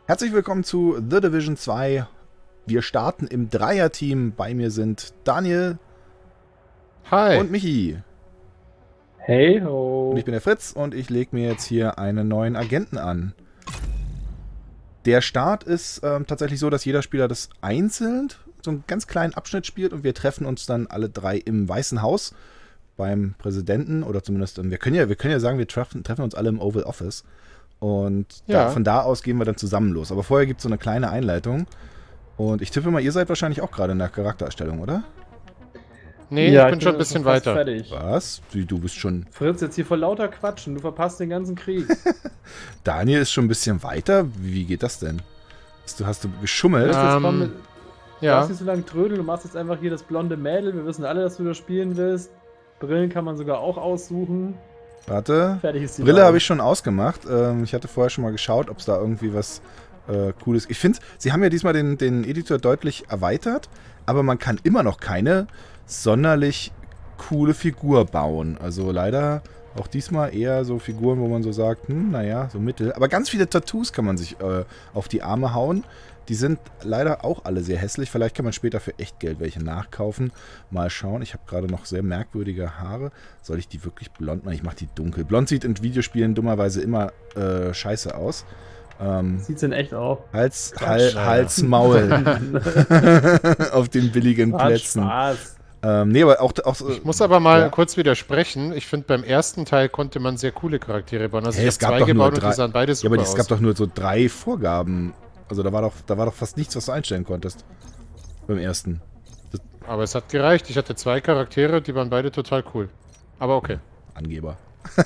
Herzlich willkommen zu The Division 2. Wir starten im Dreierteam. Bei mir sind Daniel. Hi. Und Michi. Hey ho. Und ich bin der Fritz und ich lege mir jetzt hier einen neuen Agenten an. Der Start ist tatsächlich so, dass jeder Spieler das einzeln so einen ganz kleinen Abschnitt spielt und wir treffen uns dann alle drei im Weißen Haus beim Präsidenten oder zumindest, wir können ja sagen, wir treffen uns alle im Oval Office. Und von da aus gehen wir dann zusammen los. Aber vorher gibt es so eine kleine Einleitung. Und ich tippe mal, ihr seid wahrscheinlich auch gerade in der Charaktererstellung, oder? Nee, ja, ich bin schon ein bisschen weiter. Fertig. Was? Du bist schon... Fritz, jetzt hier vor lauter Quatschen. Du verpasst den ganzen Krieg. Daniel ist schon ein bisschen weiter. Wie geht das denn? Hast du geschummelt? Du darfst nicht so lange trödeln. Du machst jetzt einfach hier das blonde Mädel. Wir wissen alle, dass du das spielen willst. Brillen kann man sogar auch aussuchen. Warte. Fertig ist die Brille habe ich schon ausgemacht. Ich hatte vorher schon mal geschaut, ob es da irgendwie was Cooles... Ich finde, sie haben ja diesmal den Editor deutlich erweitert, aber man kann immer noch keine sonderlich coole Figur bauen. Also leider auch diesmal eher so Figuren, wo man so sagt, naja, so mittel. Aber ganz viele Tattoos kann man sich auf die Arme hauen. Die sind leider auch alle sehr hässlich. Vielleicht kann man später für Echtgeld welche nachkaufen. Mal schauen. Ich habe gerade noch sehr merkwürdige Haare. Soll ich die wirklich blond machen? Ich mache die dunkel. Blond sieht in Videospielen dummerweise immer scheiße aus. Sieht's denn echt auch? Hals, Maul. Auf den billigen Plätzen. Spaß. Nee, aber auch ich muss aber mal kurz widersprechen. Ich finde, beim ersten Teil konnte man sehr coole Charaktere bauen. Also hey, ich habe zwei gebaut und die sahen beide super aus. Ja, aber es gab doch nur so 3 Vorgaben. Also da war doch fast nichts, was du einstellen konntest. Beim ersten. Aber es hat gereicht. Ich hatte 2 Charaktere, die waren beide total cool. Aber okay. Angeber.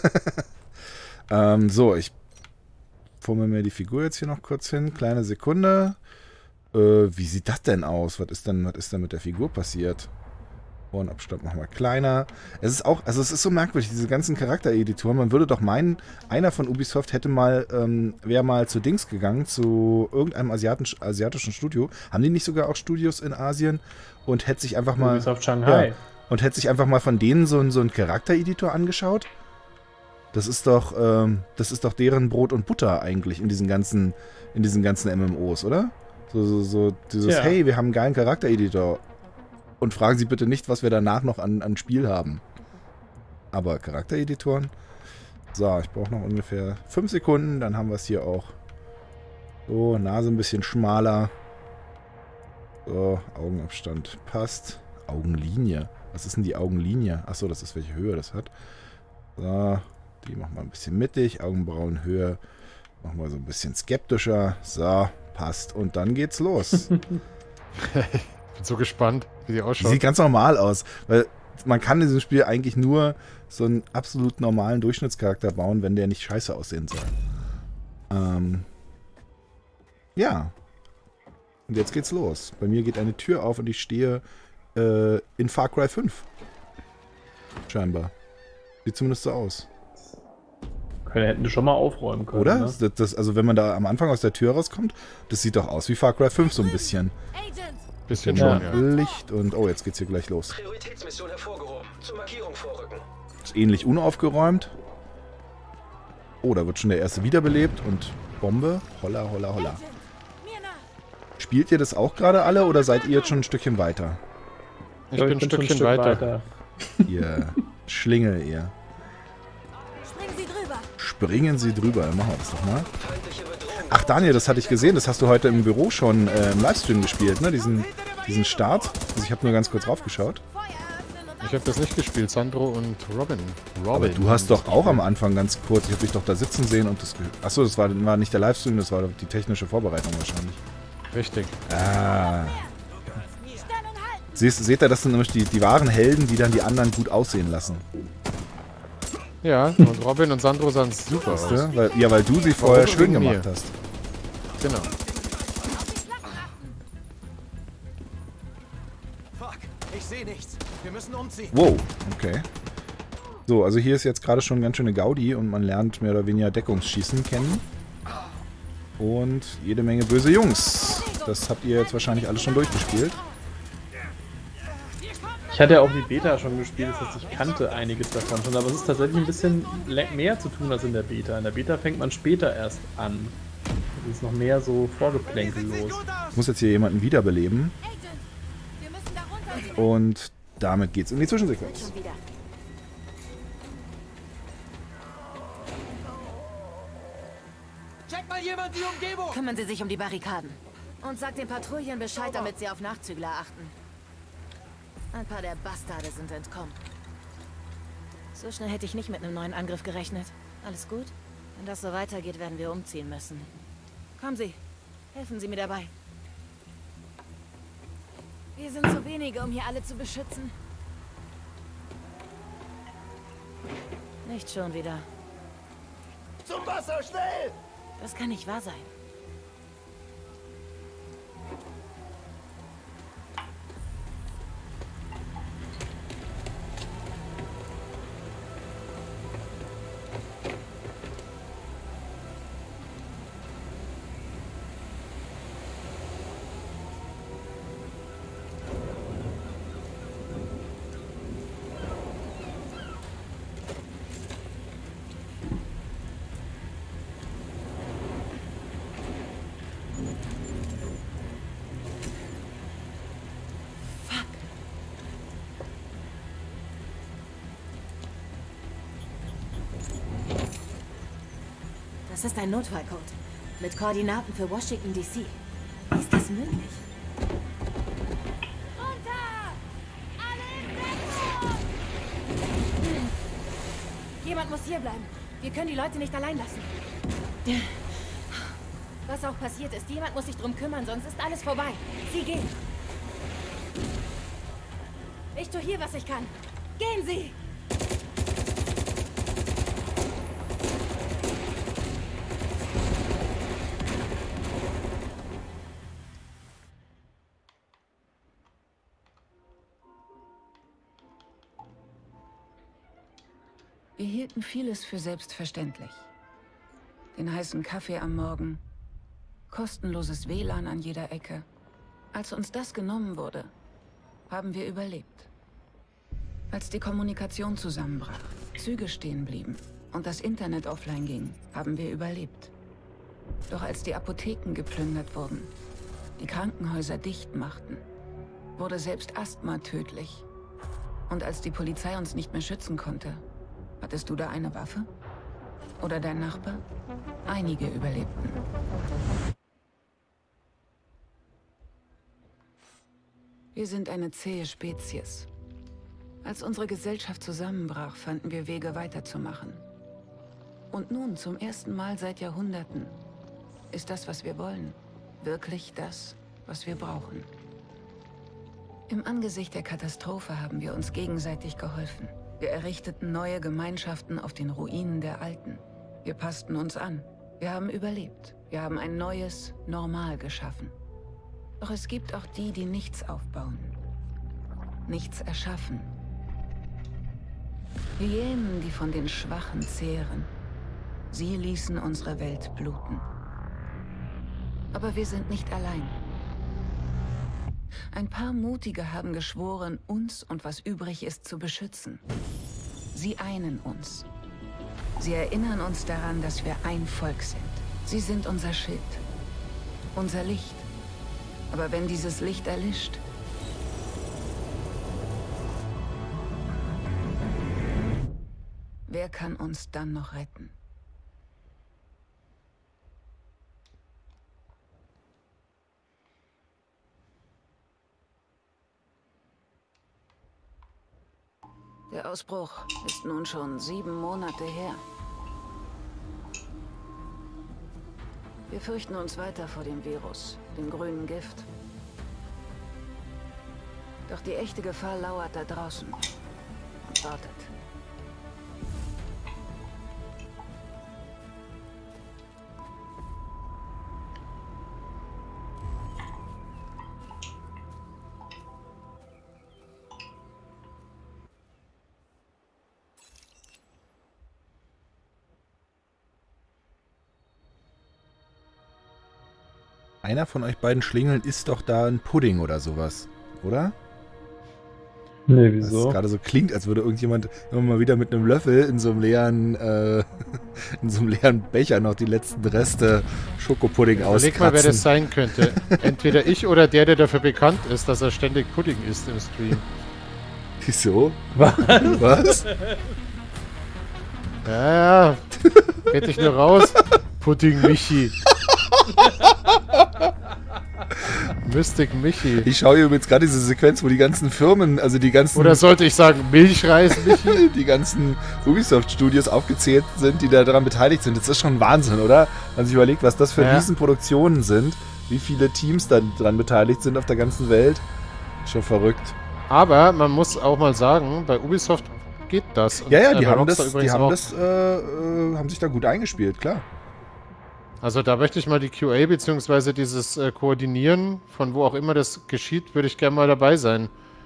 So, ich fummel mir die Figur jetzt hier noch kurz hin. Kleine Sekunde. Wie sieht das denn aus? Was ist denn mit der Figur passiert? Ohrenabstand machen wir kleiner. Es ist auch, also es ist so merkwürdig, diese ganzen Charaktereditoren. Man würde doch meinen, einer von Ubisoft wäre mal zu Dings gegangen, zu irgendeinem asiatischen Studio. Haben die nicht sogar auch Studios in Asien? Und hätte sich einfach mal... Ubisoft Shanghai. Ja, und hätte sich einfach mal von denen so einen Charaktereditor angeschaut? Das ist doch deren Brot und Butter eigentlich in diesen ganzen MMOs, oder? So dieses, hey, wir haben einen geilen Charaktereditor. Und fragen Sie bitte nicht, was wir danach noch an Spiel haben. Aber Charaktereditoren. So, ich brauche noch ungefähr 5 Sekunden. Dann haben wir es hier auch. So, Nase ein bisschen schmaler. So, Augenabstand passt. Augenlinie. Was ist denn die Augenlinie? Achso, das ist, welche Höhe das hat. So, die machen wir ein bisschen mittig. Augenbrauenhöhe machen wir so ein bisschen skeptischer. So, passt. Und dann geht's los. Ich bin so gespannt, wie die ausschaut. Sieht ganz normal aus, weil man kann in diesem Spiel eigentlich nur so einen absolut normalen Durchschnittscharakter bauen, wenn der nicht scheiße aussehen soll. Ja. Und jetzt geht's los. Bei mir geht eine Tür auf und ich stehe in Far Cry 5. Scheinbar. Sieht zumindest so aus. Hätten wir schon mal aufräumen können. Oder? Ne? Also wenn man da am Anfang aus der Tür rauskommt, das sieht doch aus wie Far Cry 5 so ein bisschen. Bisschen schon, ja. Licht und... Oh, jetzt geht's hier gleich los. Prioritätsmission hervorgehoben. Zur Markierung vorrücken. Ist ähnlich unaufgeräumt. Oh, da wird schon der erste wiederbelebt und Bombe. Holla, holla, holla. Spielt ihr das auch gerade alle oder seid ihr jetzt schon ein Stückchen weiter? Ich bin ein Stückchen weiter. Ihr Schlingel, ihr. Springen Sie drüber. Machen wir das doch mal. Ach Daniel, das hatte ich gesehen. Das hast du heute im Büro schon im Livestream gespielt, ne? Diesen Start. Also ich habe nur ganz kurz raufgeschaut. Ich habe das nicht gespielt, Sandro und Robin. Aber du hast doch auch am Anfang ganz kurz, ich habe dich doch da sitzen sehen und das... Achso, das war nicht der Livestream, das war die technische Vorbereitung wahrscheinlich. Richtig. Ah. Seht ihr, das sind nämlich die wahren Helden, die dann die anderen gut aussehen lassen. Ja, und Robin und Sandro sahen super aus. Weil du sie vorher schön gemacht hast. Genau. Fuck, ich sehe nichts. Wir müssen umziehen. Wow, okay. So, also hier ist jetzt gerade schon ganz schöne Gaudi und man lernt mehr oder weniger Deckungsschießen kennen. Und jede Menge böse Jungs. Das habt ihr jetzt wahrscheinlich alles schon durchgespielt. Ich hatte ja auch die Beta schon gespielt, das heißt, ich kannte einiges davon schon, aber es ist tatsächlich ein bisschen mehr zu tun als in der Beta. In der Beta fängt man später erst an. Das ist noch mehr so vorgeplänkellos. Ich muss jetzt hier jemanden wiederbeleben. Agent, wir müssen da runter. Und damit geht's in die Zwischensequenz. Schon wieder. Check mal jemand die Umgebung! Kümmern Sie sich um die Barrikaden. Und sagt den Patrouillen Bescheid, damit sie auf Nachzügler achten. Ein paar der Bastarde sind entkommen. So schnell hätte ich nicht mit einem neuen Angriff gerechnet. Alles gut? Wenn das so weitergeht, werden wir umziehen müssen. Kommen Sie. Helfen Sie mir dabei. Wir sind zu wenige, um hier alle zu beschützen. Nicht schon wieder. Zum Wasser, schnell! Das kann nicht wahr sein. Das ist ein Notfallcode. Mit Koordinaten für Washington, D.C. Wie ist das möglich? Runter! Alle in Deckung! Jemand muss hier bleiben. Wir können die Leute nicht allein lassen. Was auch passiert ist, jemand muss sich drum kümmern, sonst ist alles vorbei. Sie gehen. Ich tue hier, was ich kann. Gehen Sie! Wir hielten vieles für selbstverständlich. Den heißen Kaffee am Morgen, kostenloses WLAN an jeder Ecke. Als uns das genommen wurde, haben wir überlebt. Als die Kommunikation zusammenbrach, Züge stehen blieben und das Internet offline ging, haben wir überlebt. Doch als die Apotheken geplündert wurden, die Krankenhäuser dicht machten, wurde selbst Asthma tödlich. Und als die Polizei uns nicht mehr schützen konnte, hattest du da eine Waffe? Oder dein Nachbar? Einige überlebten. Wir sind eine zähe Spezies. Als unsere Gesellschaft zusammenbrach, fanden wir Wege weiterzumachen. Und nun, zum ersten Mal seit Jahrhunderten, ist das, was wir wollen, wirklich das, was wir brauchen. Im Angesicht der Katastrophe haben wir uns gegenseitig geholfen. Wir errichteten neue Gemeinschaften auf den Ruinen der alten. Wir passten uns an. Wir haben überlebt. Wir haben ein neues Normal geschaffen. Doch es gibt auch die, die nichts aufbauen. Nichts erschaffen. Hyänen, die von den Schwachen zehren. Sie ließen unsere Welt bluten. Aber wir sind nicht allein. Ein paar Mutige haben geschworen, uns und was übrig ist zu beschützen. Sie einen uns. Sie erinnern uns daran, dass wir ein Volk sind. Sie sind unser Schild, unser Licht. Aber wenn dieses Licht erlischt, wer kann uns dann noch retten? Der Ausbruch ist nun schon 7 Monate her. Wir fürchten uns weiter vor dem Virus, dem grünen Gift. Doch die echte Gefahr lauert da draußen und wartet. Einer von euch beiden Schlingeln isst doch da ein Pudding oder sowas, oder? Nee, Das wieso? gerade so klingt, als würde irgendjemand immer mal wieder mit einem Löffel in so einem leeren in so einem leeren Becher noch die letzten Reste Schokopudding auskratzen. Überleg mal, wer das sein könnte. Entweder ich oder der dafür bekannt ist, dass er ständig Pudding isst im Stream. Wieso? Was? Ja. Red ich nur raus. Pudding Michi. Mystic Michi. Ich schaue hier übrigens gerade diese Sequenz, wo die ganzen Firmen, also die ganzen... Oder sollte ich sagen Milchreis Michi? die ganzen Ubisoft-Studios aufgezählt sind, die da daran beteiligt sind. Das ist schon Wahnsinn, oder? Wenn man sich überlegt, was das für Riesenproduktionen sind, wie viele Teams da dran beteiligt sind auf der ganzen Welt. Schon verrückt. Aber man muss auch mal sagen, bei Ubisoft geht das. Und Ja, die haben sich da gut eingespielt, klar. Also da möchte ich mal die QA bzw. dieses Koordinieren, von wo auch immer das geschieht, würde ich gerne mal dabei sein.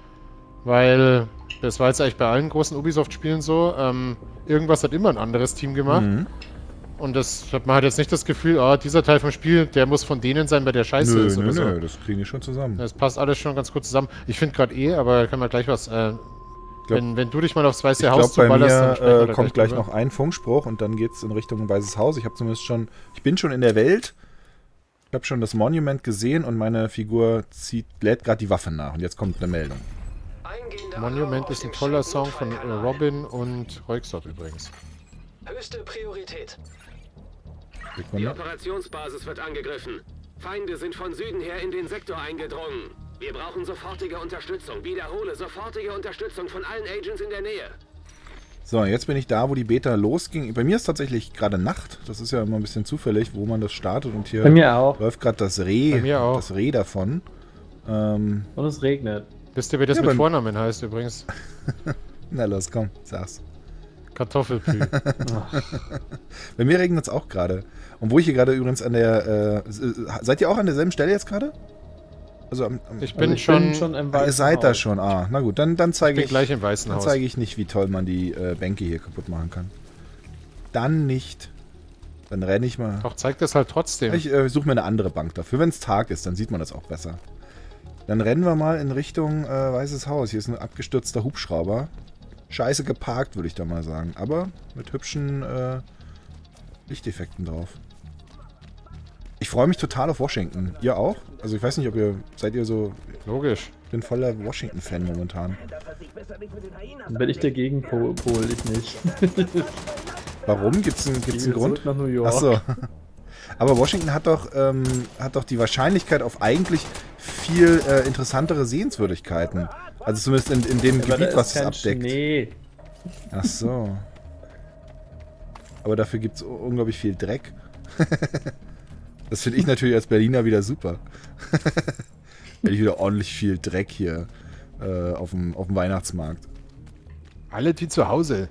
Weil das war jetzt eigentlich bei allen großen Ubisoft-Spielen so. Irgendwas hat immer ein anderes Team gemacht. Mhm. Und man hat jetzt nicht das Gefühl, dieser Teil vom Spiel, der muss von denen sein, weil der scheiße ist oder so. Nö, das kriegen die schon zusammen. Das passt alles schon ganz gut zusammen. Ich finde gerade aber da können wir gleich was... wenn du dich mal aufs Weiße Haus zuballerst, dann sprechen wir kommt gleich noch ein Funkspruch und dann geht's in Richtung Weißes Haus. Ich bin schon in der Welt. Ich habe schon das Monument gesehen und meine Figur lädt gerade die Waffe nach. Und jetzt kommt eine Meldung. Monument ist ein toller Song von Robin und Röyksopp übrigens. Höchste Priorität. Sekunde. Die Operationsbasis wird angegriffen. Feinde sind von Süden her in den Sektor eingedrungen. Wir brauchen sofortige Unterstützung. Wiederhole, sofortige Unterstützung von allen Agents in der Nähe. So, jetzt bin ich da, wo die Beta losging. Bei mir ist tatsächlich gerade Nacht. Das ist ja immer ein bisschen zufällig, wo man das startet. Und hier bei mir auch. Läuft gerade das Reh davon. Und es regnet. Wisst ihr, wie das mit Vornamen heißt übrigens? Na los, komm, sag's. Kartoffelpü. Bei mir regnet es auch gerade. Und wo ich hier gerade übrigens an der... seid ihr auch an derselben Stelle jetzt gerade? Also ich bin schon im Weißen Haus. Ihr seid da schon. Na gut, dann zeige ich... gleich im Weißen Haus. Dann zeige ich nicht, wie toll man die Bänke hier kaputt machen kann. Dann nicht. Dann renne ich mal... Doch, zeig das halt trotzdem. Ich suche mir eine andere Bank dafür. Wenn es Tag ist, dann sieht man das auch besser. Dann rennen wir mal in Richtung Weißes Haus. Hier ist ein abgestürzter Hubschrauber. Scheiße geparkt, würde ich da mal sagen. Aber mit hübschen Lichteffekten drauf. Ich freue mich total auf Washington. Ihr auch? Also ich weiß nicht, seid ihr so... Logisch. Ich bin voller Washington-Fan momentan. Dann bin ich der Gegenpol, ich nicht. Warum? Gibt's einen Grund? Nach New York. Achso. Aber Washington hat doch die Wahrscheinlichkeit auf eigentlich viel interessantere Sehenswürdigkeiten. Also zumindest in dem Gebiet, was es abdeckt. Nee. Ach so. Aber dafür gibt es unglaublich viel Dreck. Das finde ich natürlich als Berliner wieder super. Wenn ich wieder ordentlich viel Dreck hier auf dem Weihnachtsmarkt. Alle wie zu Hause.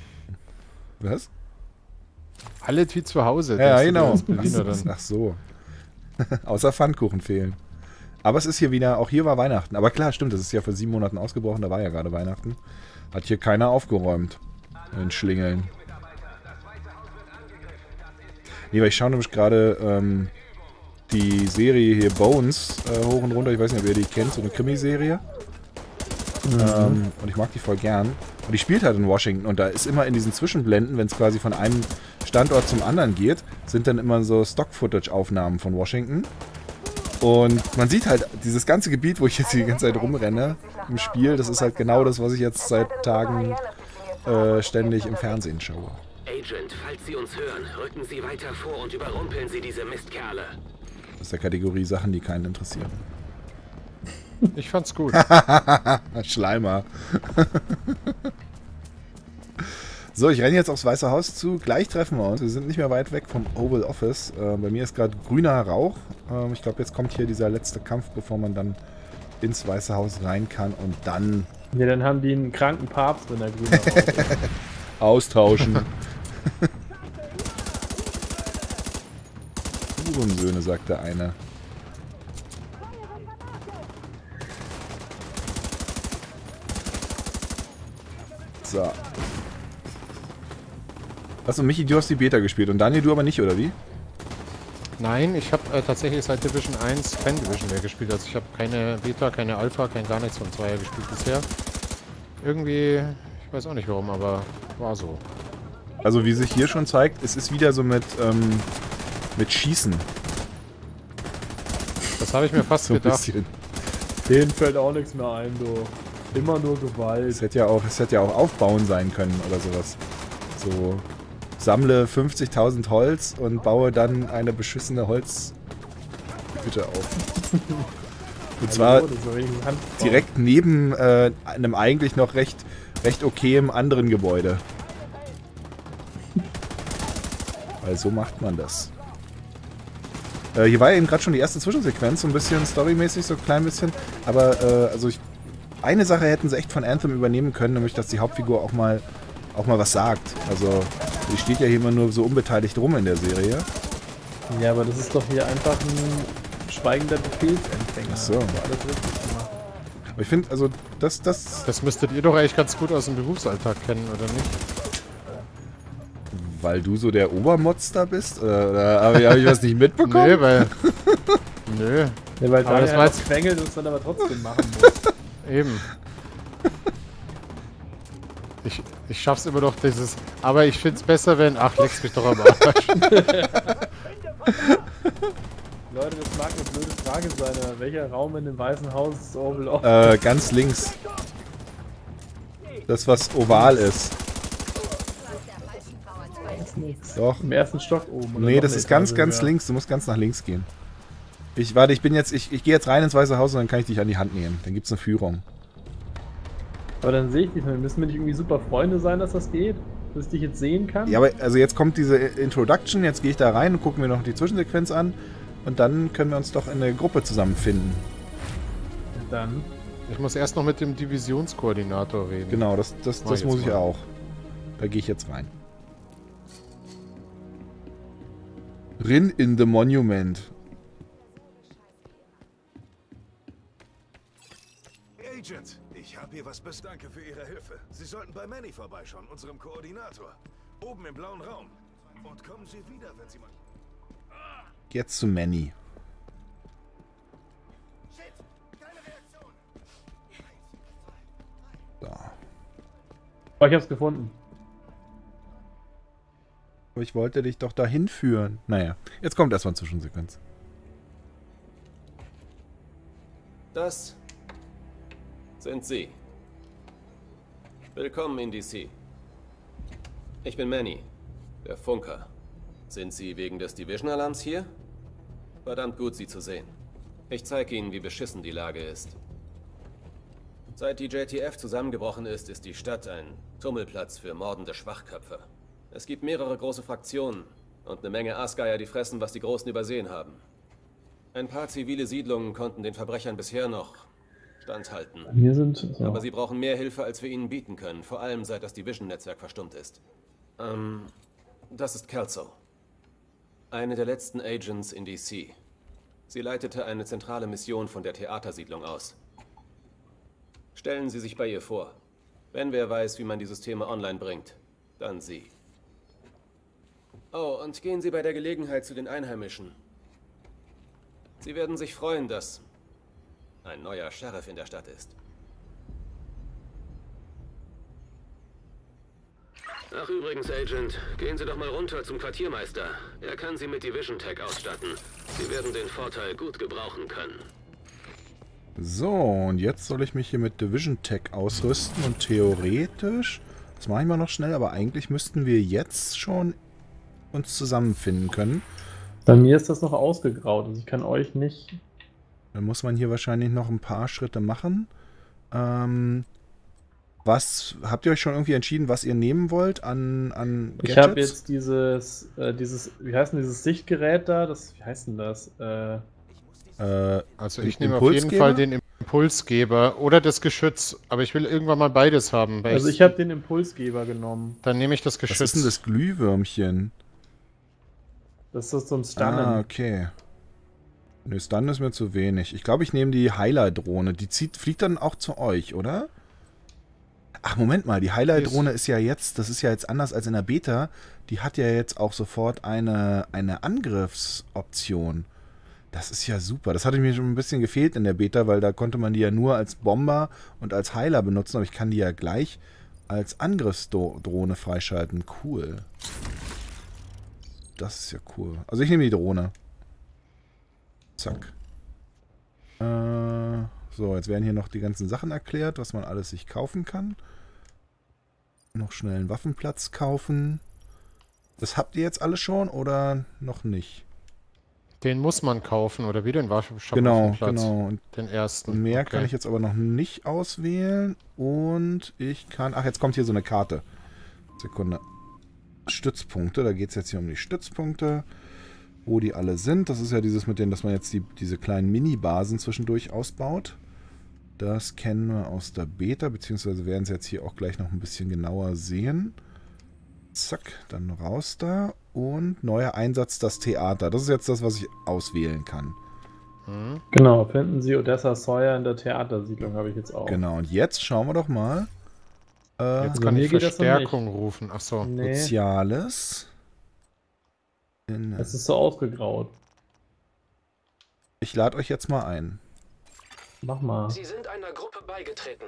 Was? Alle wie zu Hause. Ja, genau. Ach so. Außer Pfannkuchen fehlen. Aber es ist hier wieder, auch hier war Weihnachten. Aber klar, stimmt, das ist ja vor 7 Monaten ausgebrochen, da war ja gerade Weihnachten. Hat hier keiner aufgeräumt. In Schlingeln. Nee, weil ich schaue nämlich gerade die Serie hier Bones hoch und runter. Ich weiß nicht, ob ihr die kennt, so eine Krimiserie. Und ich mag die voll gern. Und die spielt halt in Washington. Und da ist immer in diesen Zwischenblenden, wenn es quasi von einem Standort zum anderen geht, sind dann immer so Stock-Footage-Aufnahmen von Washington. Und man sieht halt dieses ganze Gebiet, wo ich jetzt die ganze Zeit rumrenne im Spiel, das ist halt genau das, was ich jetzt seit Tagen ständig im Fernsehen schaue. Agent, falls Sie uns hören, rücken Sie weiter vor und überrumpeln Sie diese Mistkerle. Das ist der Kategorie Sachen, die keinen interessieren. Ich fand's gut. Schleimer. So, ich renne jetzt aufs Weiße Haus zu. Gleich treffen wir uns. Wir sind nicht mehr weit weg vom Oval Office. Bei mir ist gerade grüner Rauch. Ich glaube, jetzt kommt hier dieser letzte Kampf, bevor man dann ins Weiße Haus rein kann. Und dann... Ja, dann haben die einen kranken Papst, wenn der grüner Rauch ist. Austauschen. Hurensöhne, sagt der eine. So. Achso, Michi, du hast die Beta gespielt und Daniel, du aber nicht, oder wie? Nein, ich habe tatsächlich seit Division 1 kein Division mehr gespielt. Also ich habe keine Beta, keine Alpha, kein gar nichts von 2er gespielt bisher. Irgendwie, ich weiß auch nicht warum, aber war so. Also wie sich hier schon zeigt, es ist wieder so mit Schießen. Das habe ich mir fast So ein gedacht. bisschen. Denen fällt auch nichts mehr ein, du. Immer nur Gewalt. Es hätte ja auch Aufbauen sein können oder sowas. So, sammle 50.000 Holz und baue dann eine beschissene Holzhütte auf. Und zwar Hallo, das ist doch wenigstens Handbau. direkt neben einem eigentlich noch recht okayem anderen Gebäude. Weil so macht man das. Hier war ja eben gerade schon die erste Zwischensequenz, so ein bisschen storymäßig, so ein klein bisschen. Aber also eine Sache hätten sie echt von Anthem übernehmen können, nämlich dass die Hauptfigur auch mal was sagt. Also die steht ja hier immer nur so unbeteiligt rum in der Serie. Ja, aber das ist doch hier einfach ein schweigender Befehlsempfänger. Ach so. Das war alles richtig gemacht. Aber ich finde, also das Das müsstet ihr doch eigentlich ganz gut aus dem Berufsalltag kennen, oder nicht? weil du so der Obermonster bist? Oder habe ich was nicht mitbekommen? Nee, weil... Nö, Ja, weil Aber das Daniel war einfach jetzt- quengelt und es dann aber trotzdem machen muss. eben. Ich schaff's immer noch dieses... Aber ich find's besser, wenn... Ach, leck's mich doch am Arsch. Leute, das mag eine blöde Frage sein, aber welcher Raum in dem Weißen Haus ist Oval Office? Ganz links. Das, was oval ist. Doch. Im ersten Stock oben. oder Nee, noch das eine ist ganz, Etage ganz höher? links. Du musst ganz nach links gehen. Ich gehe jetzt rein ins Weiße Haus und dann kann ich dich an die Hand nehmen. Dann gibt's eine Führung. Aber dann sehe ich dich nicht. Müssen wir nicht irgendwie super Freunde sein, dass das geht? Dass ich dich jetzt sehen kann? Ja, aber also jetzt kommt diese Introduction, jetzt gehe ich da rein und gucken mir noch die Zwischensequenz an und dann können wir uns doch in eine Gruppe zusammenfinden. Dann. Ich muss erst noch mit dem Divisionskoordinator reden. Genau, das Mach ich muss jetzt ich mal. auch. Da gehe ich jetzt rein. Rin in the Monument. Agent, ich habe hier was bis. Danke für Ihre Hilfe. Sie sollten bei Manny vorbeischauen, unserem Koordinator. Oben im blauen Raum. Und kommen Sie wieder, wenn Sie mal... Jetzt zu Manny. So. Oh, ich hab's gefunden. Aber ich wollte dich doch dahin führen. Naja, jetzt kommt erstmal eine Zwischensequenz. Das sind Sie. Willkommen in DC. Ich bin Manny, der Funker. Sind Sie wegen des Division-Alarms hier? Verdammt gut, Sie zu sehen. Ich zeige Ihnen, wie beschissen die Lage ist. Seit die JTF zusammengebrochen ist, ist die Stadt ein Tummelplatz für mordende Schwachköpfe. Es gibt mehrere große Fraktionen und eine Menge Aasgeier, die fressen, was die Großen übersehen haben. Ein paar zivile Siedlungen konnten den Verbrechern bisher noch standhalten. Hier sind. So. Aber sie brauchen mehr Hilfe, als wir ihnen bieten können, vor allem seit das Division-Netzwerk verstummt ist. Das ist Kelso. Eine der letzten Agents in DC. Sie leitete eine zentrale Mission von der Theatersiedlung aus. Stellen Sie sich bei ihr vor. Wenn wer weiß, wie man die Systeme online bringt, dann sie. Oh, und gehen Sie bei der Gelegenheit zu den Einheimischen. Sie werden sich freuen, dass ein neuer Sheriff in der Stadt ist. Ach übrigens, Agent, gehen Sie doch mal runter zum Quartiermeister. Er kann Sie mit Division Tech ausstatten. Sie werden den Vorteil gut gebrauchen können. So, und jetzt soll ich mich hier mit Division Tech ausrüsten und theoretisch, das mache ich mal noch schnell, aber eigentlich müssten wir jetzt schon uns zusammenfinden können. Bei mir ist das noch ausgegraut, also ich kann euch nicht. Dann muss man hier wahrscheinlich noch ein paar Schritte machen. Was, habt ihr euch schon irgendwie entschieden, was ihr nehmen wollt an Gadgets? Ich habe jetzt dieses, wie heißt denn dieses Sichtgerät da? Wie heißt denn das? Also ich nehme auf jeden Impulsgeber? Fall den Impulsgeber oder das Geschütz, aber ich will irgendwann mal beides haben. weil Also ich habe den Impulsgeber genommen. Dann nehme ich das Was Geschütz. ist denn das Glühwürmchen? Das ist zum Stunnen. Ah, okay. Nö, Stun ist mir zu wenig. Ich glaube, ich nehme die Heiler-Drohne. Die fliegt dann auch zu euch, oder? Ach, Moment mal. Die Heiler-Drohne ist ja jetzt, das ist ja jetzt anders als in der Beta. Die hat ja jetzt auch sofort eine Angriffsoption. Das ist ja super. Das hatte mir schon ein bisschen gefehlt in der Beta, weil da konnte man die ja nur als Bomber und als Heiler benutzen. Aber ich kann die ja gleich als Angriffsdrohne freischalten. Cool. Das ist ja cool. Also ich nehme die Drohne. Zack. So, jetzt werden hier noch die ganzen Sachen erklärt, was man alles sich kaufen kann. Noch schnell einen Waffenplatz kaufen. Das habt ihr jetzt alle schon oder noch nicht? Den muss man kaufen, oder wie den Waffenplatz? Genau. Und den ersten. mehr kann ich jetzt aber noch nicht auswählen. Und ich kann... Ach, jetzt kommt hier so eine Karte. Sekunde. Stützpunkte. Da geht es jetzt hier um die Stützpunkte. Wo die alle sind. Das ist ja dieses mit denen, dass man jetzt diese kleinen Mini-Basen zwischendurch ausbaut. Das kennen wir aus der Beta, beziehungsweise werden sie jetzt hier auch gleich noch ein bisschen genauer sehen. Zack, dann raus da. Und neuer Einsatz, das Theater. Das ist jetzt das, was ich auswählen kann. Genau, finden Sie Odessa Sawyer in der Theatersiedlung, habe ich jetzt auch. Genau, und jetzt schauen wir doch mal. Jetzt kann ich Verstärkung rufen. Achso. Nee, Soziales. es ist so ausgegraut. Ich lade euch jetzt mal ein. Mach mal. Sie sind einer Gruppe beigetreten.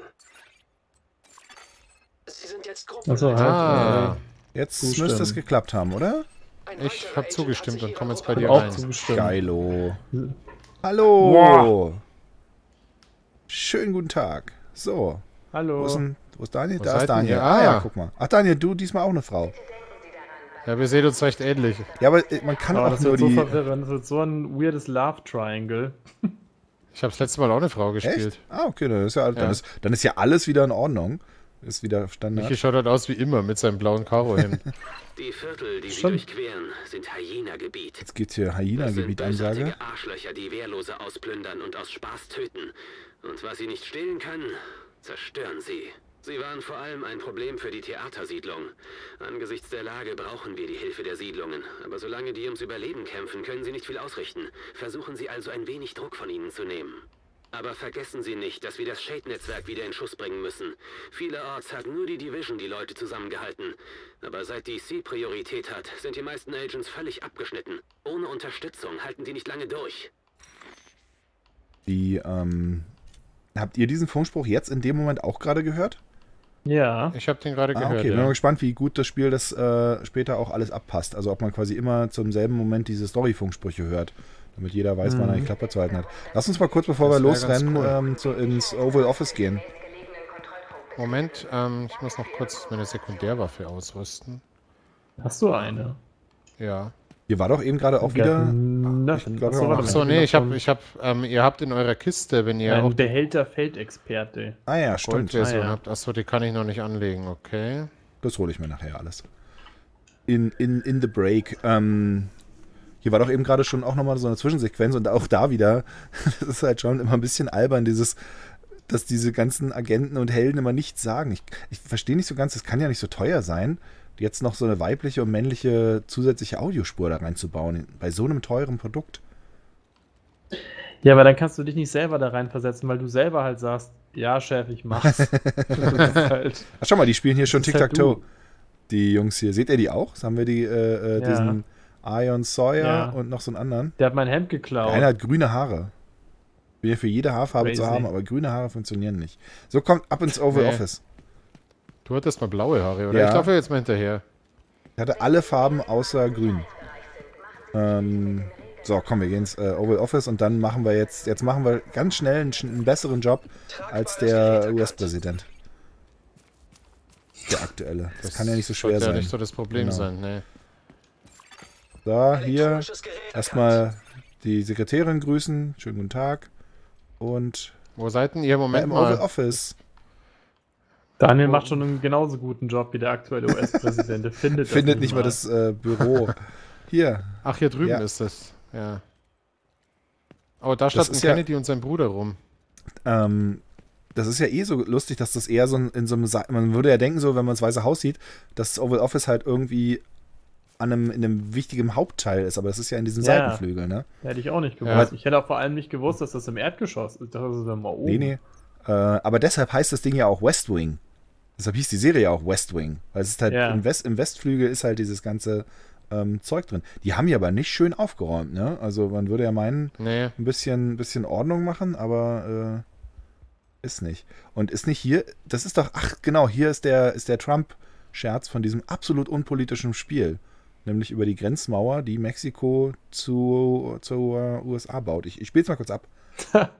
Sie sind jetzt Achso, Ah. Jetzt Zustimmen. müsste es geklappt haben, oder? Ich habe zugestimmt und komme jetzt bei Ich dir auch rein. zugestimmt. Geilo. Hallo. Wow. Schönen guten Tag. So, Hallo. wo ist Daniel? Wo Da seid ist Daniel. ihr? Ah ja, Ah. guck mal. Ach Daniel, du diesmal auch eine Frau. Ja, wir sehen uns recht ähnlich. Ja, aber man kann Aber auch das nur wird so die... verwirrend. Das wird so ein weirdes Love Triangle. Ich habe das letzte Mal auch eine Frau gespielt. Echt? Ah, okay, dann ist ja, dann ist ja alles wieder in Ordnung. Ist wieder Standard. Michi schaut halt aus wie immer mit seinem blauen Karohemd. Die Viertel, die sie Schon. durchqueren, sind Hyena-Gebiet. Jetzt geht's hier Das sind Hyena-Gebiet-Ansage. bösartige Arschlöcher, die Wehrlose ausplündern und aus Spaß töten. Und was sie nicht stehlen kann, zerstören sie. Sie waren vor allem ein Problem für die Theatersiedlung. Angesichts der Lage brauchen wir die Hilfe der Siedlungen. Aber solange die ums Überleben kämpfen, können sie nicht viel ausrichten. Versuchen Sie also ein wenig Druck von ihnen zu nehmen. Aber vergessen Sie nicht, dass wir das Shade-Netzwerk wieder in Schuss bringen müssen. Vielerorts hat nur die Division die Leute zusammengehalten. Aber seit DC Priorität hat, sind die meisten Agents völlig abgeschnitten. Ohne Unterstützung halten die nicht lange durch. Habt ihr diesen Funkspruch jetzt in dem Moment auch gerade gehört? Ja. Ich habe den gerade gehört. Okay, bin Ja. mal gespannt, wie gut das Spiel das später auch alles abpasst. Also ob man quasi immer zum selben Moment diese Story-Funksprüche hört. Damit jeder weiß, wann er die Klappe zu halten hat. Lass uns mal kurz, bevor wir Das wär ganz losrennen, ins Oval Office gehen. Moment, ich muss noch kurz meine Sekundärwaffe ausrüsten. Hast du eine? Ja. Hier war doch eben gerade auch wieder... Nothing. glaub, Achso, ja, warte ach mal, So, nee, bin ihr habt in eurer Kiste, wenn ihr auch ein Behälter Feldexperte. Ah ja, stimmt. Goldversion Ah, ja. habt. Achso, die kann ich noch nicht anlegen, okay. Das hole ich mir nachher alles. In the Break. Hier war doch eben gerade schon auch nochmal so eine Zwischensequenz und auch da wieder, das ist halt schon immer ein bisschen albern, dass diese ganzen Agenten und Helden immer nichts sagen. Ich verstehe nicht so ganz, das kann ja nicht so teuer sein, jetzt noch so eine weibliche und männliche zusätzliche Audiospur da reinzubauen, bei so einem teuren Produkt. Ja, aber dann kannst du dich nicht selber da reinversetzen, weil du selber halt sagst, ja, Chef, ich mach's. Das ist halt, Ach, schau mal, die spielen hier schon das ist halt Tic-Tac-Toe. du. Die Jungs hier. Seht ihr die auch? Haben wir diesen Ion Sawyer Ja. und noch so einen anderen? Der hat mein Hemd geklaut. Der eine hat grüne Haare. Bin ja für jede Haarfarbe zu Crazy. haben, aber grüne Haare funktionieren nicht. So, kommt ab ins Oval Nee. Office. Du hattest mal blaue Haare, oder? Ja. Ich laufe jetzt mal hinterher. Ich hatte alle Farben außer grün. So, komm, wir gehen ins Oval Office und dann machen wir jetzt machen wir ganz schnell einen besseren Job als der US-Präsident. Der aktuelle. Das kann ja nicht so schwer sollte sein. ja nicht so das Problem Genau. sein, ne. So, hier erstmal die Sekretärin grüßen. Schönen guten Tag. Und Wo seid denn ihr? Moment im Oval mal. Office. Daniel macht schon einen genauso guten Job wie der aktuelle US-Präsident. Der findet Findet nicht mal das Büro. Hier. Ach, hier drüben Ja. ist es. Ja. Oh, da Das stand ein ist ja- Kennedy und sein Bruder rum. Das ist ja eh so lustig, dass das eher so in so einem... Man würde ja denken, so, wenn man das Weiße Haus sieht, dass das Oval Office halt irgendwie in einem wichtigen Hauptteil ist. Aber das ist ja in diesem Ja. Seitenflügel, ne? Hätte ich auch nicht gewusst. Ja. Ich hätte auch vor allem nicht gewusst, dass das im Erdgeschoss ist. Das ist dann mal oben. Nee. Aber deshalb heißt das Ding ja auch West Wing. Deshalb hieß die Serie ja auch West Wing. Weil es ist halt Ja. im Westflügel ist halt dieses ganze Zeug drin. Die haben ja aber nicht schön aufgeräumt, ne? Also man würde ja meinen, Nee. ein bisschen Ordnung machen, aber Ist nicht. Und ist nicht hier, das ist doch, ach genau, hier ist der Trump-Scherz von diesem absolut unpolitischen Spiel. Nämlich über die Grenzmauer, die Mexiko zur USA baut. Ich spiel's mal kurz ab. Carlos,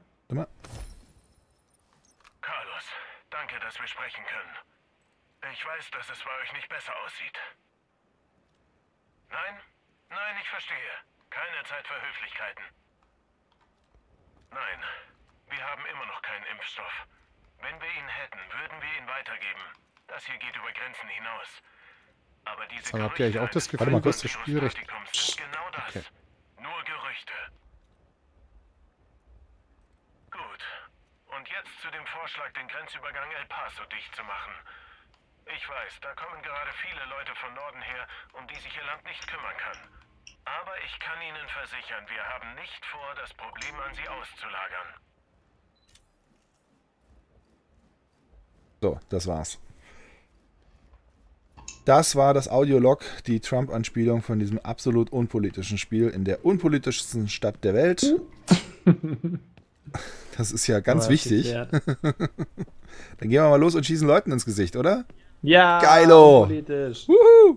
danke, dass wir sprechen können. Ich weiß, dass es bei euch nicht besser aussieht. Nein? Nein, ich verstehe. Keine Zeit für Höflichkeiten. Nein, wir haben immer noch keinen Impfstoff. Wenn wir ihn hätten, würden wir ihn weitergeben. Das hier geht über Grenzen hinaus. Aber diese Dann habt ihr eigentlich auch das Gefühl, dass das Spiel recht... sind genau das. Okay. Nur Gerüchte. Gut. Und jetzt zu dem Vorschlag, den Grenzübergang El Paso dicht zu machen. Ich weiß, da kommen gerade viele Leute von Norden her, um die sich ihr Land nicht kümmern kann. Aber ich kann Ihnen versichern, wir haben nicht vor, das Problem an Sie auszulagern. So, das war's. Das war das Audiolog, die Trump-Anspielung von diesem absolut unpolitischen Spiel in der unpolitischsten Stadt der Welt. Das ist ja ganz wichtig. Dann gehen wir mal los und schießen Leuten ins Gesicht, oder? Ja, geilo! Politisch. Wuhu!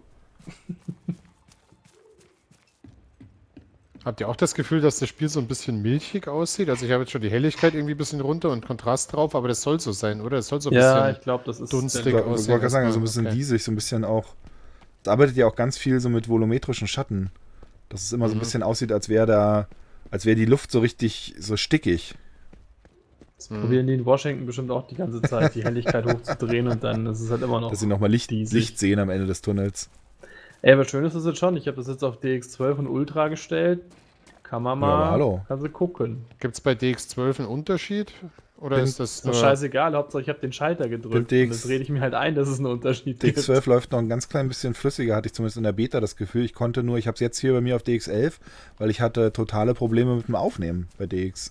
Habt ihr auch das Gefühl, dass das Spiel so ein bisschen milchig aussieht? Also ich habe jetzt schon die Helligkeit irgendwie ein bisschen runter und Kontrast drauf, aber das soll so sein, oder? Das soll so ein bisschen ich glaube, das ist dunstig aussehen. Ich wollte gerade sagen, so ein bisschen okay. diesig, so ein bisschen auch. Da arbeitet ja auch ganz viel so mit volumetrischen Schatten. Dass es immer so ein bisschen aussieht, als wäre die Luft so richtig so stickig. Das probieren die in Washington bestimmt auch die ganze Zeit, die Helligkeit hochzudrehen und dann ist es halt immer noch. Dass sie nochmal Licht sehen am Ende des Tunnels. Ey, aber schön ist es jetzt schon. Ich habe das jetzt auf DX12 und Ultra gestellt. Kann man mal. Ja, hallo. Kannst du gucken. Gibt es bei DX12 einen Unterschied? Oder ist das ist doch scheißegal, Hauptsache ich habe den Schalter gedrückt. Und das rede ich mir halt ein, dass es einen Unterschied gibt. DX12 läuft noch ein ganz klein bisschen flüssiger, hatte ich zumindest in der Beta das Gefühl. Ich habe es jetzt hier bei mir auf DX11, weil ich hatte totale Probleme mit dem Aufnehmen bei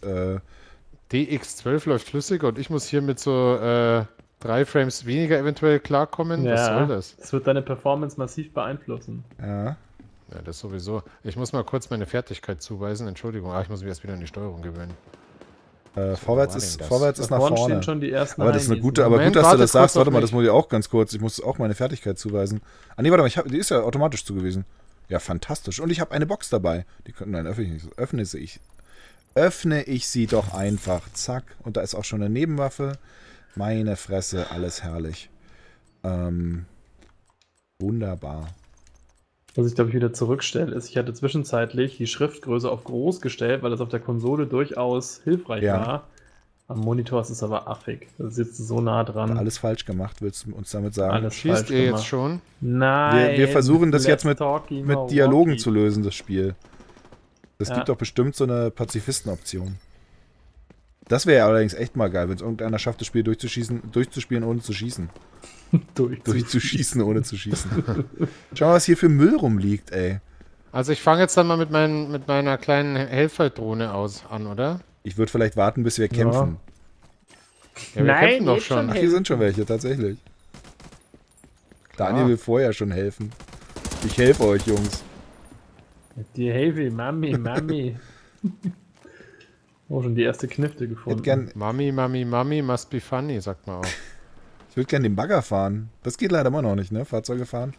DX12 läuft flüssiger und ich muss hier mit so 3 Frames weniger eventuell klarkommen. Ja, was soll das? Das wird deine Performance massiv beeinflussen. Ja. Ja, das sowieso. Ich muss mal kurz meine Fertigkeit zuweisen. Entschuldigung, ich muss mich erst wieder an die Steuerung gewöhnen. Vorwärts ist nach vorne. Schon die ersten aber das ist eine gute, aber gut, dass du das sagst. Warte mal, das muss ich auch ganz kurz. Ich muss auch meine Fertigkeit zuweisen. Ah nee, warte mal, die ist ja automatisch zugewiesen. Ja, fantastisch. Und ich habe eine Box dabei. Nein, öffne ich sie doch einfach. Zack. Und da ist auch schon eine Nebenwaffe. Meine Fresse, alles herrlich. Wunderbar. Was ich, glaube ich, wieder zurückstelle, ist, ich hatte zwischenzeitlich die Schriftgröße auf groß gestellt, weil das auf der Konsole durchaus hilfreich war. Am Monitor ist es aber affig. Da sitzt so nah dran. Alles falsch gemacht, willst du uns damit sagen? Alles Schießt ihr jetzt schon? Nein. Wir versuchen das jetzt mit Dialogen zu lösen, das Spiel. Es gibt doch bestimmt so eine Pazifisten-Option. Das wäre ja allerdings echt mal geil, wenn es irgendeiner schafft, das Spiel durchzuspielen, ohne zu schießen. Durchzuschießen, ohne zu schießen. Schau mal, was hier für Müll rumliegt, ey. Also ich fange jetzt dann mal mit meiner kleinen Helferdrohne an, oder? Ich würde vielleicht warten, bis wir kämpfen. Ja, wir kämpfen doch schon. Ach, hier sind schon welche, tatsächlich. Daniel will vorher schon helfen. Ich helfe euch, Jungs. Die helfe, Mami. Oh, schon die erste Knifte gefunden. Mami must be funny, sagt man auch. Ich würde gerne den Bagger fahren. Das geht leider immer noch nicht, ne? Fahrzeuge fahren.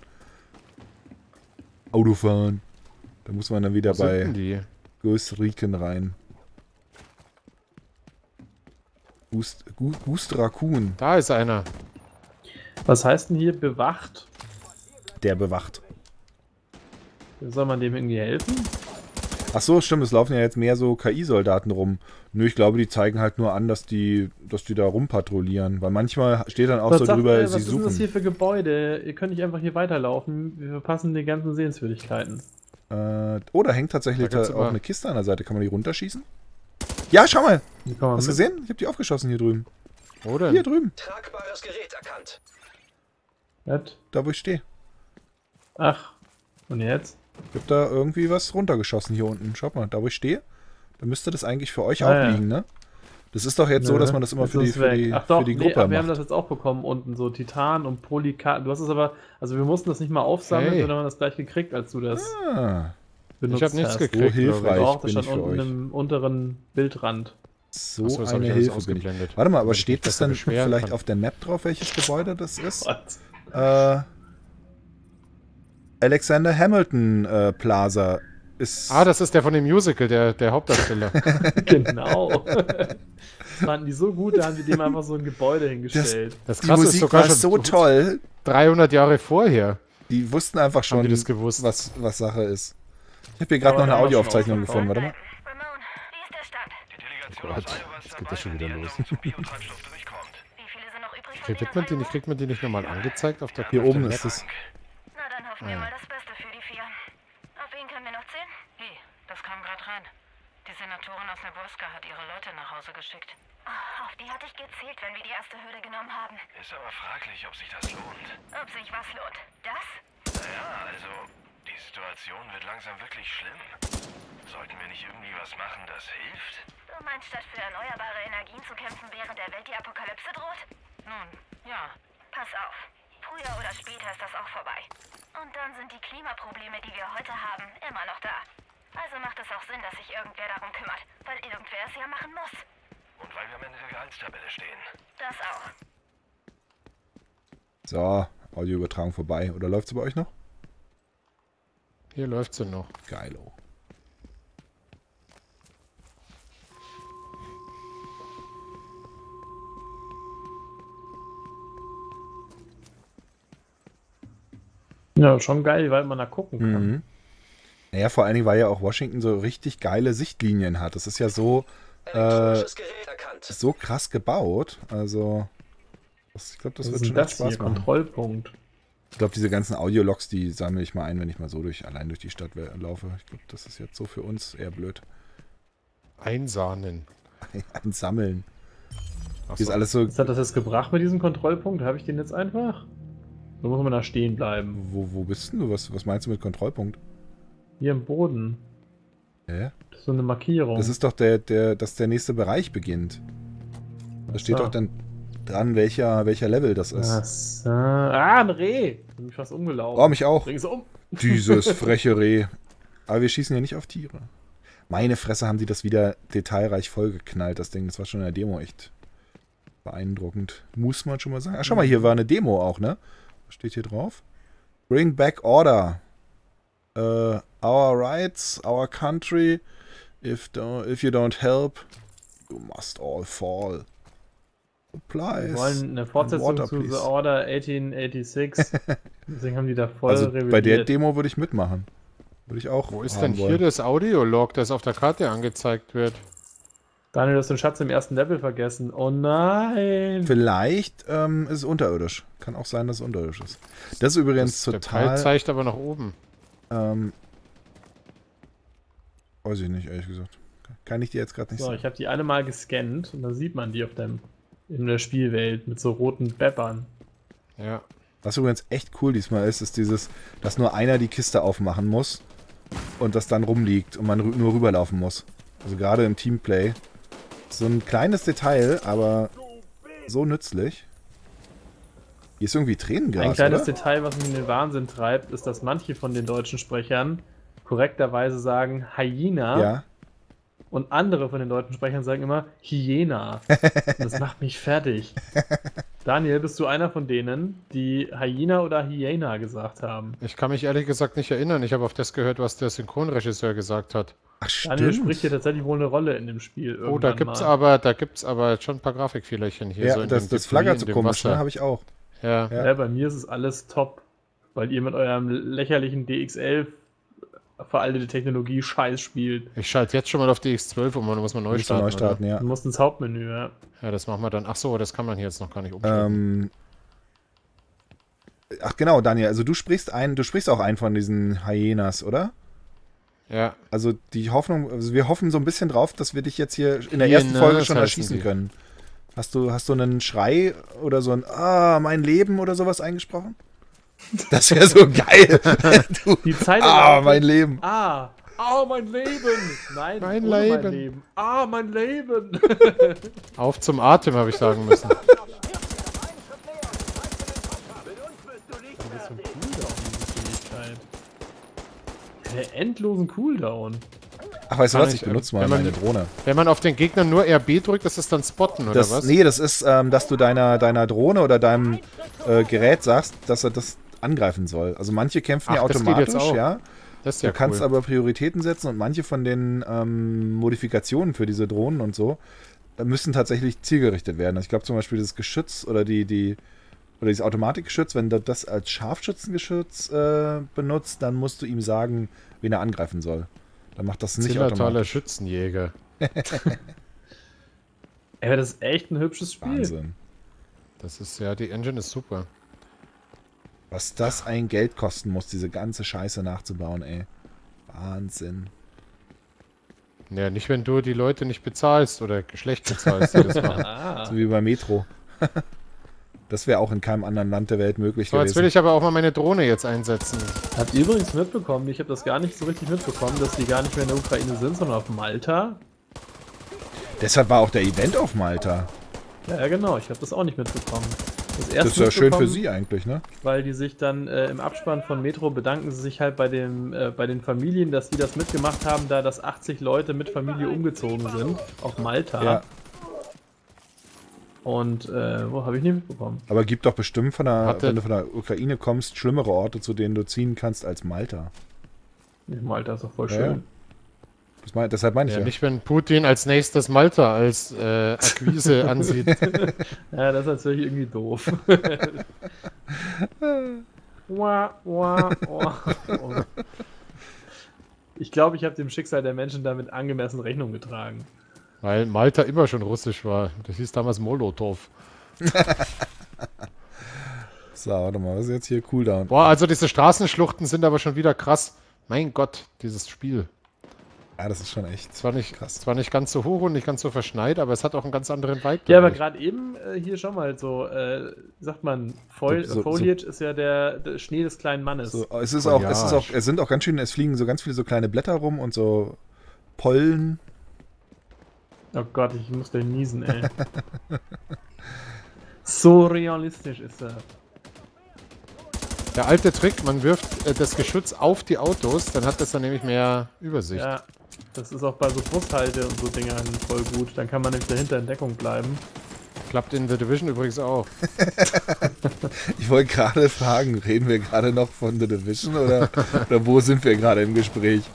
Auto fahren. Da muss man dann wieder bei Gösriken rein. Gustrakun. Da ist einer. Was heißt denn hier bewacht? Der bewacht. Soll man dem irgendwie helfen? Ach so, stimmt, es laufen ja jetzt mehr so KI-Soldaten rum. Nö, ich glaube, die zeigen halt nur an, dass die da rumpatrouillieren. Weil manchmal steht dann auch so drüber, sie suchen. Was ist das hier für Gebäude? Ihr könnt nicht einfach hier weiterlaufen. Wir verpassen die ganzen Sehenswürdigkeiten. Da hängt tatsächlich auch eine Kiste an der Seite. Kann man die runterschießen? Ja, schau mal! Hast du gesehen? Ich habe die aufgeschossen hier drüben. Wo denn? Hier drüben. Tragbares Gerät erkannt. Was? Da, wo ich stehe. Ach, und jetzt? Ich habe da irgendwie was runtergeschossen hier unten. Schaut mal, da wo ich stehe, da müsste das eigentlich für euch auch liegen, ne? Das ist doch jetzt so, dass man das immer für die Gruppe macht. Wir haben das jetzt auch bekommen unten, so Titan und Polycarbon. Du hast es aber, also wir mussten das nicht mal aufsammeln, sondern haben das gleich gekriegt, als du das benutzt hast. Ich habe nichts gekriegt. So hilfreich das stand unten im unteren Bildrand. So Achso, das hab eine ich alles Hilfe bin ich. ausgeblendet. Warte mal, aber Damit ich steht mich das besser dann beschweren vielleicht kann. auf der Map drauf, welches Gebäude das ist? Gott. Alexander Hamilton Plaza ist... Ah, das ist der von dem Musical, der Hauptdarsteller. Genau. Das fanden die so gut, da haben die dem einfach so ein Gebäude hingestellt. Das Die Krasse ist Musik sogar war schon so toll. 300 Jahre vorher. Die wussten einfach schon, die das gewusst. was Sache ist. Ich habe hier gerade noch eine Aber Audioaufzeichnung schon gefunden. Warte mal. Ramon, wie ist der Stand? Die Delegation Gott, aus Iowa ist jetzt geht dabei, das schon wenn wieder die los. Änderung zum Biotreibstoff durchkommt. Wie viele sind noch übrig von Kriegt man die nicht nochmal angezeigt auf der Hier auf der oben Map? ist es. Na, dann hoffen wir Ah. mal das Beste für die 4. Auf wen können wir noch zählen? Hey, das kam gerade rein. Die Senatorin aus Nebraska hat ihre Leute nach Hause geschickt. Auf die hatte ich gezählt, wenn wir die erste Hürde genommen haben. Ist aber fraglich, ob sich das lohnt. Ob sich was lohnt. Das? Naja, also, die Situation wird langsam wirklich schlimm. Sollten wir nicht irgendwie was machen, das hilft? Du meinst, statt für erneuerbare Energien zu kämpfen, während der Welt die Apokalypse droht? Nun, ja. Pass auf. Früher oder später ist das auch vorbei. Und dann sind die Klimaprobleme, die wir heute haben, immer noch da. Also macht es auch Sinn, dass sich irgendwer darum kümmert. Weil irgendwer es ja machen muss. Und weil wir am Ende der Gehaltstabelle stehen. Das auch. So, Audioübertragung vorbei. Oder läuft es bei euch noch? Hier läuft sie noch. Geilo. Ja, schon geil, weil man da gucken kann. Mhm. Naja, vor allen Dingen, weil ja auch Washington so richtig geile Sichtlinien hat. Das ist ja so, Elektronisches Gerät erkannt. so krass gebaut. Also, ich glaube, das Was wird ist schon denn echt das hier? Spaß machen. Kontrollpunkt. Ich glaube, diese ganzen Audiologs, die sammle ich mal ein, wenn ich mal so allein durch die Stadt laufe. Ich glaube, das ist jetzt so für uns eher blöd. Einsahnen. Ein Sammeln. Ach Hier ist so. alles so. Was hat das jetzt gebracht mit diesem Kontrollpunkt? Habe ich den jetzt einfach? Oder muss man da stehen bleiben? Wo bist denn du? Was meinst du mit Kontrollpunkt? Hier im Boden. Hä? Das ist so eine Markierung. Das ist doch dass der nächste Bereich beginnt. Da steht so. doch dann dran, welcher Level das ist. Ach so. Ah, ein Reh! Ich bin mich fast umgelaufen. Oh, mich auch. Bring es um. Dieses freche Reh. Aber wir schießen ja nicht auf Tiere. Meine Fresse, haben die das wieder detailreich vollgeknallt, das Ding. Das war schon in der Demo echt beeindruckend. Muss man schon mal sagen. Ach, schau mal, hier war eine Demo auch, ne? Was steht hier drauf? Bring back order. Our rights, our country. If you don't help, you must all fall. Supplies. Wir wollen eine Fortsetzung Water, zu The please. Order 1886. Deswegen haben die da voll Also revidiert. bei der Demo würde ich mitmachen. Würde ich auch. Wo ist haben denn hier wollen. das Audiolog, das auf der Karte angezeigt wird? Daniel, du hast den Schatz im ersten Level vergessen. Oh nein! Vielleicht ist es unterirdisch. Kann auch sein, dass es unterirdisch ist. Das ist übrigens Der Pfeil total. zeigt aber nach oben. Weiß ich nicht, ehrlich gesagt. Kann ich dir jetzt gerade nicht So, sagen. ich habe die alle mal gescannt und da sieht man die in der Spielwelt mit so roten Peppern. Ja. Was übrigens echt cool diesmal ist dieses, dass nur einer die Kiste aufmachen muss und das dann rumliegt und man nur rüberlaufen muss. Also gerade im Teamplay. So ein kleines Detail, aber so nützlich. Hier ist irgendwie Tränengas, Ein kleines oder? Detail, was mich in den Wahnsinn treibt, ist, dass manche von den deutschen Sprechern korrekterweise sagen Hyena Ja. und andere von den deutschen Sprechern sagen immer Hyena. Das macht mich fertig. Daniel, bist du einer von denen, die Hyena oder Hyena gesagt haben? Ich kann mich ehrlich gesagt nicht erinnern. Ich habe auf das gehört, was der Synchronregisseur gesagt hat. Ach, Daniel stimmt. spricht hier tatsächlich wohl eine Rolle in dem Spiel. Oh, da irgendwann gibt's mal. aber schon ein paar Grafikfehlerchen hier. Ja, so in das dem flackert Debris, so in dem komisch, ne? Wasser. Habe ich auch. Ja. Ja. Ja, bei mir ist es alles top, weil ihr mit eurem lächerlichen DX11 veraltete Technologie Scheiß spielt. Ich schalte jetzt schon mal auf die X12 um, dann muss man neu Musst du starten. neu starten, ja. Du musst ins Hauptmenü, ja. Ja, das machen wir dann. Ach so, das kann man hier jetzt noch gar nicht umschalten. Ach genau, Daniel, also du sprichst auch einen von diesen Hyenas, oder? Ja. Also die Hoffnung, also wir hoffen so ein bisschen drauf, dass wir dich jetzt hier in der ersten Folge schon heißen erschießen die. können. Hast du einen Schrei oder so ein mein Leben oder sowas eingesprochen? Das wäre so geil. Du, Die Zeit mein Leben. Mein Leben! Nein, Mein ohne Leben. mein Leben. Mein Leben! Auf zum Atem, habe ich sagen müssen. Das ist so ein Cooldown, diese Fähigkeit. Der endlosen Cooldown. Ach, weißt du Kann was? ich, Ich benutze mal wenn man- meine Drohne. Wenn man auf den Gegner nur RB drückt, ist das dann spotten, oder was? Nee, das ist, dass du deiner Drohne oder deinem Gerät sagst, dass er das angreifen soll. Also manche kämpfen ja Ach, das geht jetzt automatisch, auch. ja. Das ist ja Du kannst cool. aber Prioritäten setzen und manche von den Modifikationen für diese Drohnen und so müssen tatsächlich zielgerichtet werden. Also ich glaube zum Beispiel das Geschütz oder dieses Automatikgeschütz, wenn du das als Scharfschützengeschütz benutzt, dann musst du ihm sagen, wen er angreifen soll. Dann macht das nicht Zillertaler automatisch. Schützenjäger. Ey, das ist echt ein hübsches Spiel. Wahnsinn. Das ist ja, die Engine ist super. Was das ein Geld kosten muss, diese ganze Scheiße nachzubauen, ey. Wahnsinn. Ja, nicht wenn du die Leute nicht bezahlst oder schlecht bezahlst, die das machen. So wie bei Metro. Das wäre auch in keinem anderen Land der Welt möglich So, jetzt will gewesen. ich aber auch mal meine Drohne jetzt einsetzen. Habt ihr übrigens mitbekommen, ich habe das gar nicht so richtig mitbekommen, dass die gar nicht mehr in der Ukraine sind, sondern auf Malta? Deshalb war auch der Event auf Malta. Ja, genau, ich habe das auch nicht mitbekommen. Das ist ja schön für sie eigentlich, ne? Weil die sich dann im Abspann von Metro bedanken sie sich halt bei den Familien, dass die das mitgemacht haben, da dass 80 Leute mit Familie umgezogen sind auf Malta. Ja. Und wo habe ich nicht mitbekommen? Aber gibt doch bestimmt, Hatte- wenn du von der Ukraine kommst, schlimmere Orte, zu denen du ziehen kannst als Malta. Malta ist doch voll Ja, schön. Deshalb meine ich Ja, ja. nicht wenn Putin als nächstes Malta als Akquise ansieht. Ja, das ist natürlich irgendwie doof. Wah, wah, wah. Ich glaube, ich habe dem Schicksal der Menschen damit angemessen Rechnung getragen. Weil Malta immer schon russisch war. Das hieß damals Molotow. So, warte mal, was ist jetzt hier Cooldown? Boah, also diese Straßenschluchten sind aber schon wieder krass. Mein Gott, dieses Spiel. Ja, das ist schon echt Zwar nicht, krass. zwar nicht ganz so hoch und nicht ganz so verschneit, aber es hat auch einen ganz anderen Vibe. Ja, aber glaub ich. gerade eben hier schon mal so, sagt man, So- Foliage ist ja der Schnee des kleinen Mannes. So, es sind auch ganz schön, es fliegen so ganz viele so kleine Blätter rum und so Pollen. Oh Gott, ich muss gleich niesen, ey. So realistisch ist er. Der alte Trick, man wirft das Geschütz auf die Autos, dann hat das dann nämlich mehr Übersicht. Ja, das ist auch bei so Brusthalte und so Dingern voll gut. Dann kann man nämlich dahinter in Deckung bleiben. Klappt in The Division übrigens auch. Ich wollte gerade fragen, reden wir gerade noch von The Division oder wo sind wir gerade im Gespräch?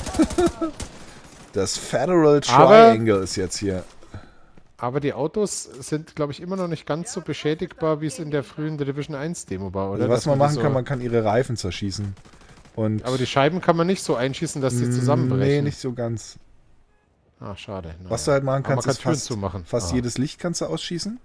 Das Federal Triangle ist jetzt hier. Aber die Autos sind, glaube ich, immer noch nicht ganz so beschädigbar, wie es in der frühen The Division 1 Demo war, oder? Also was Dass man die machen so- kann, man kann ihre Reifen zerschießen. Und Aber die Scheiben kann man nicht so einschießen, dass sie Nee, zusammenbrechen. nicht so ganz. Ah, schade. Naja. Was du halt machen Aber kannst, man ist kann Türen fast, zumachen. fast Ah. jedes Licht kannst du ausschießen.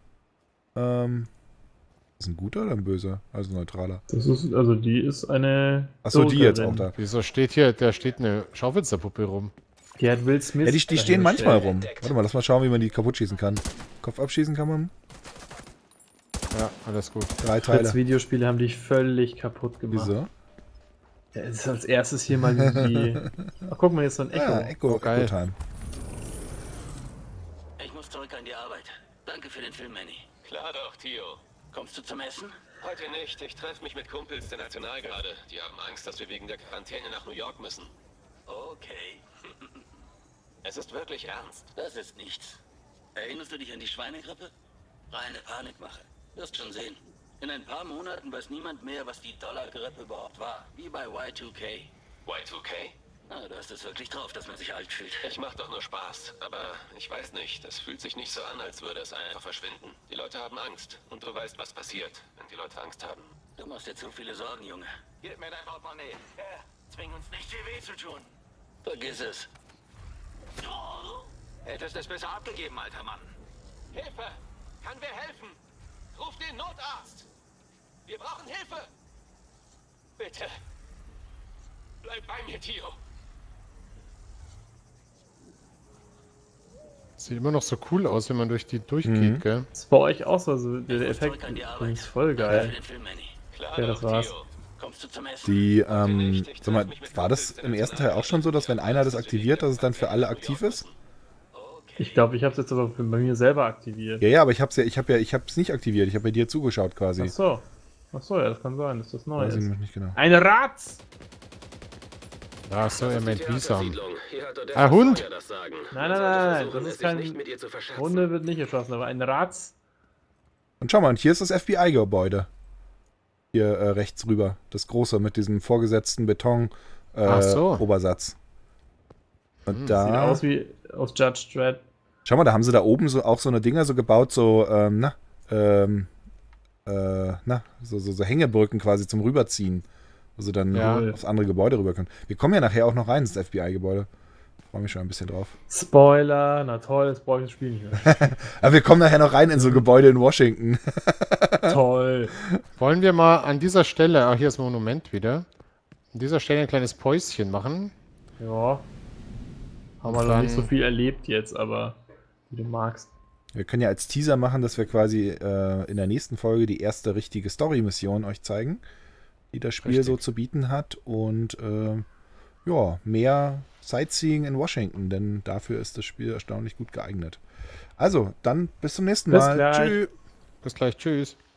Ist ein guter oder ein böser? Also neutraler. Das ist, also die ist eine. Achso, die jetzt auch Soldatin. da. Wieso steht hier, da steht eine Schaufensterpuppe rum? Die hat Will Smith. Ja, die stehen manchmal rum. entdeckt. Warte mal, lass mal schauen, wie man die kaputt schießen kann. Kopf abschießen kann man. Ja, alles gut. 3 Als Teile. Videospiele haben die völlig kaputt gemacht. Wieso? Ja, es ist als erstes hier mal die. Ach, guck mal, jetzt so ein Echo. Echo, Oh, geil. Echo Time. Ich muss zurück an die Arbeit. Danke für den Film, Manny. Klar doch, Tio. Kommst du zum Essen? Heute nicht. Ich treffe mich mit Kumpels der Nationalgarde. Die haben Angst, dass wir wegen der Quarantäne nach New York müssen. Okay. Es ist wirklich ernst. Das ist nichts. Erinnerst du dich an die Schweinegrippe? Reine Panikmache. Wirst schon sehen. In ein paar Monaten weiß niemand mehr, was die Dollargrippe überhaupt war. Wie bei Y2K. Y2K? Ah, du hast es wirklich drauf, dass man sich alt fühlt. Ich mach doch nur Spaß. Aber ich weiß nicht. Das fühlt sich nicht so an, als würde es einfach verschwinden. Die Leute haben Angst. Und du weißt, was passiert, wenn die Leute Angst haben. Du machst dir zu viele Sorgen, Junge. Gib mir dein Portemonnaie. Zwing uns nicht viel weh zu tun. Vergiss es. Hättest es besser abgegeben, alter Mann. Hilfe! Kann wer helfen? Ruf den Notarzt! Wir brauchen Hilfe! Bitte! Bleib bei mir, Tio! Sieht immer noch so cool aus, wenn man durch die durchgeht, gell? Ist bei euch auch so, also der Ich muss Effekt zurück an die Arbeit. ist voll Danke für geil. den Film, Manny. Klar Ja, das doch, war's. Tio. Kommst du zum Essen? Die, sag mal, war das im ersten Teil auch schon so, dass wenn einer das aktiviert, dass es dann für alle aktiv ist? Ich glaube, ich habe es jetzt aber bei mir selber aktiviert. Ja, aber ich hab's nicht aktiviert. Ich habe bei dir zugeschaut quasi. Ach so. Ach so, ja, das kann sein, dass das neu Weiß ich ist. nämlich nicht genau. Ein Ratz! Ach so, er meint Wiesam. Ah, Hund? Nein, das ist kein... Hunde wird nicht erschossen, aber ein Rats. Und schau mal, und hier ist das FBI-Gebäude. Hier rechts rüber. Das große mit diesem vorgesetzten Beton-Obersatz. Und da... Sieht aus wie aus Judge Dredd. Schau mal, da haben sie da oben so auch so eine Dinger so gebaut, so, so Hängebrücken quasi zum Rüberziehen. Wo sie dann aufs andere Gebäude rüber können. Wir kommen ja nachher auch noch rein ins FBI-Gebäude. Freue mich schon ein bisschen drauf. Spoiler, na toll, das brauche ich das Spiel nicht mehr. Aber wir kommen nachher noch rein in so Gebäude in Washington. Toll. Wollen wir mal an dieser Stelle, hier ist das Monument wieder, an dieser Stelle ein kleines Päuschen machen? Ja. Haben wir noch nicht so viel erlebt jetzt, aber wie du magst. Wir können ja als Teaser machen, dass wir quasi in der nächsten Folge die erste richtige Story-Mission euch zeigen, die das Spiel so zu bieten hat. Und mehr Sightseeing in Washington, denn dafür ist das Spiel erstaunlich gut geeignet. Also, dann bis zum nächsten Mal. Bis gleich. Bis gleich, tschüss.